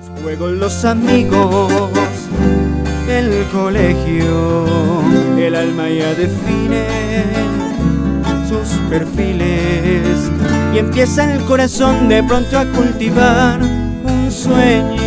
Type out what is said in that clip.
Los juegos, los amigos, el colegio, el alma ya define sus perfiles y empieza el corazón de pronto a cultivar un sueño.